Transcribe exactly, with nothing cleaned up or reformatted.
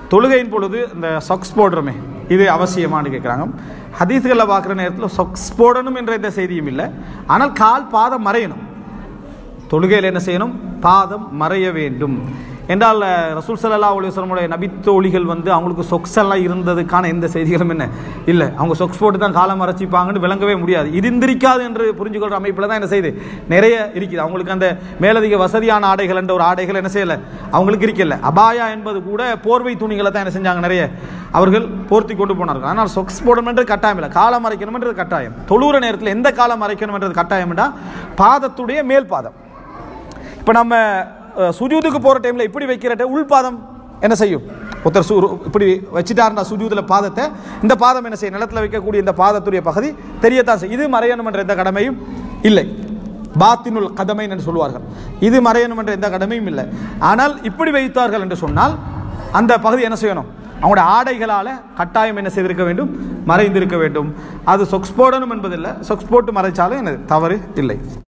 தொழுகையின் பொழுது இந்த சொக்ஸ் போடுறோமே இது அவசியமானு கேட்குறாங்க. ஹதீஸ்களில் பார்க்குற நேரத்தில் சொக்ஸ் போடணும் என்ற எந்த செய்தியும் இல்லை. ஆனால் கால் பாதம் மறையணும். தொழுகையில் என்ன செய்யணும்? பாதம் மறைய வேண்டும் என்றால் ரசூல் ஸல்லல்லாஹு அலைஹி வஸல்லம் நபித்தோழிகள் வந்து அவங்களுக்கு சொக்ஸ் எல்லாம் இருந்ததுக்கான எந்த செய்திகளும் என்ன இல்லை. அவங்க சொக்ஸ் போட்டு தான் காலம் மறைச்சிப்பாங்கன்னு விளங்கவே முடியாது. இருந்திருக்காது என்று புரிஞ்சுக்கொள்கிற அமைப்பில் தான் என்ன செய்யுது நிறைய இருக்குது. அவங்களுக்கு அந்த மேலதிக வசதியான ஆடைகள் என்ற ஒரு ஆடைகள் என்ன செய்யலை அவங்களுக்கு இருக்கல. அபாயா என்பது கூட போர்வை துணிகளை தான் என்ன செஞ்சாங்க நிறைய அவர்கள் போர்த்தி கொண்டு போனார்கள். ஆனால் சொக்ஸ் போடணுன்றது கட்டாயம் இல்லை. காலம் மறைக்கணும்ன்றது கட்டாயம். தொழுகிற நேரத்தில் எந்த காலம் மறைக்கணும்ன்றது கட்டாயம்னா பாதத்துடைய மேல் பாதம். இப்போ நம்ம சுஜூதுக்கு போகிற டைமில் இப்படி வைக்கிற உள்பாதம் என்ன செய்யும்? ஒருத்தர் சு இப்படி வச்சுட்டாருன்னா சுஜூதில் பாதத்தை, இந்த பாதம் என்ன செய்யும்? நிலத்தில் வைக்கக்கூடிய இந்த பாதத்துடைய பகுதி தெரியத்தான் செய்யும். இது மறையணும் என்ற எந்த கடமையும் இல்லை. பாத்தினுல் கதமை என்று சொல்வார்கள். இது மறையணும் என்ற எந்த கடமையும் இல்லை. ஆனால் இப்படி வைத்தார்கள் என்று சொன்னால் அந்த பகுதி என்ன செய்யணும்? அவங்களுடைய ஆடைகளால் கட்டாயம் என்ன செய்திருக்க வேண்டும்? மறைந்திருக்க வேண்டும். அது சொக்ஸ் போடணும் என்பதில்லை. சொக்ஸ் போட்டு மறைச்சாலும் எனக்கு தவறு இல்லை.